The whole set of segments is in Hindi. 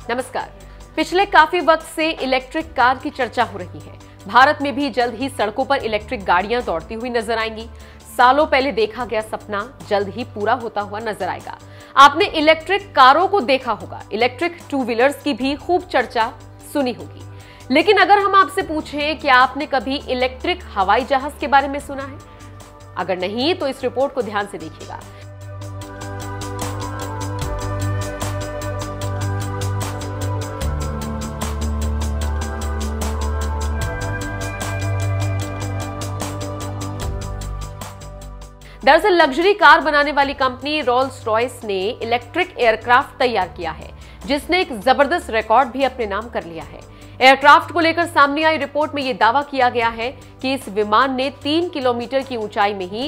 नमस्कार। पिछले काफी वक्त से इलेक्ट्रिक कार की चर्चा हो रही है। भारत में भी जल्द ही सड़कों पर इलेक्ट्रिक गाड़ियां दौड़ती हुई नजर आएंगी। सालों पहले देखा गया सपना जल्द ही पूरा होता हुआ नजर आएगा। आपने इलेक्ट्रिक कारों को देखा होगा, इलेक्ट्रिक टू व्हीलर्स की भी खूब चर्चा सुनी होगी। लेकिन अगर हम आपसे पूछें कि आपने कभी इलेक्ट्रिक हवाई जहाज के बारे में सुना है? अगर नहीं तो इस रिपोर्ट को ध्यान से देखिएगा। दरअसल लग्जरी कार बनाने वाली कंपनी रोल्स रॉयस ने इलेक्ट्रिक एयरक्राफ्ट तैयार किया है, जिसने एक जबरदस्त रिकॉर्ड भी अपने नाम कर लिया है। एयरक्राफ्ट को लेकर सामने आई रिपोर्ट में यह दावा किया गया है कि इस विमान ने 3 किलोमीटर की ऊंचाई में ही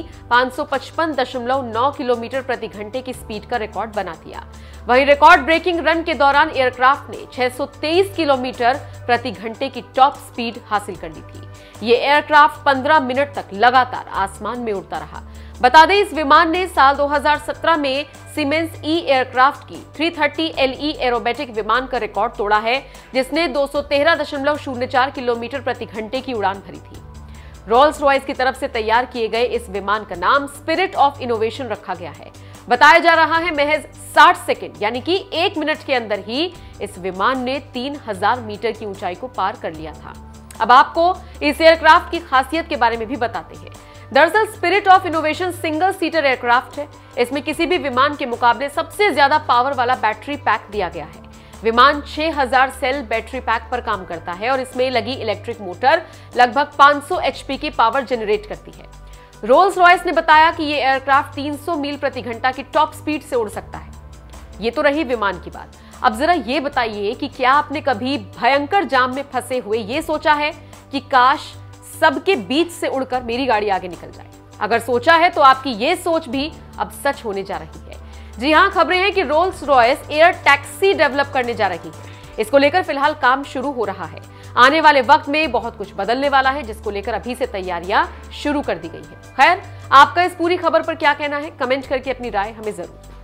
555.9 किलोमीटर प्रति घंटे की स्पीड का रिकॉर्ड बना दिया। वहीं रिकॉर्ड ब्रेकिंग रन के दौरान एयरक्राफ्ट ने 623 किलोमीटर प्रति घंटे की टॉप स्पीड हासिल कर ली थी। ये एयरक्राफ्ट 15 मिनट तक लगातार आसमान में उड़ता रहा। बता दें, इस विमान ने साल 2017 में सीमेंस ई एयरक्राफ्ट की 330 LE एरोबेटिक विमान का रिकॉर्ड तोड़ा है, जिसने 213.04 किलोमीटर प्रति घंटे की उड़ान भरी थी। रोल्स रॉयस की तरफ से तैयार किए गए इस विमान का नाम स्पिरिट ऑफ इनोवेशन रखा गया है। बताया जा रहा है महज 60 सेकंड यानी कि 1 मिनट के अंदर ही इस विमान ने 3000 मीटर की ऊंचाई को पार कर लिया था। अब आपको इस एयरक्राफ्ट की खासियत के बारे में भी बताते हैं। दरअसल spirit of innovation single seater aircraft है। इसमें किसी भी विमान के मुकाबले सबसे ज्यादा पावर वाला बैटरी पैक दिया गया है। विमान 6000 सेल बैटरी पैक पर काम करता है और इसमें लगी इलेक्ट्रिक मोटर लगभग 500 HP की पावर जनरेट करती है। रोल्स रॉयस ने बताया कि यह एयरक्राफ्ट 300 मील प्रति घंटा की टॉप स्पीड से उड़ सकता है। ये तो रही विमान की बात। अब जरा ये बताइए कि क्या आपने कभी भयंकर जाम में फंसे हुए ये सोचा है कि काश सबके बीच से उड़कर मेरी गाड़ी आगे निकल जाए? अगर सोचा है तो आपकी ये सोच भी अब सच होने जा रही है। जी हां, खबरें हैं कि Rolls Royce air taxi develop करने जा रही है। इसको लेकर फिलहाल काम शुरू हो रहा है। आने वाले वक्त में बहुत कुछ बदलने वाला है, जिसको लेकर अभी से तैयारियां शुरू कर दी गई है। खैर, आपका इस पूरी खबर पर क्या कहना है? कमेंट करके अपनी राय हमें जरूर